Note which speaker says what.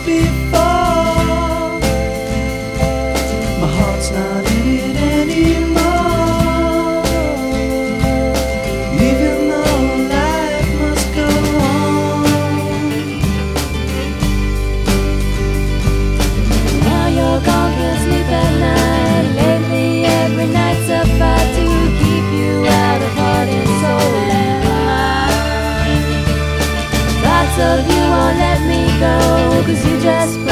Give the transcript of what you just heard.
Speaker 1: before. My heart's not in it anymore, even though life must go on.
Speaker 2: Now you're gone, can't sleep at night. Lately every night's a fight to keep you out of heart and soul and mind. Thoughts of you won't let me go, 'cause you just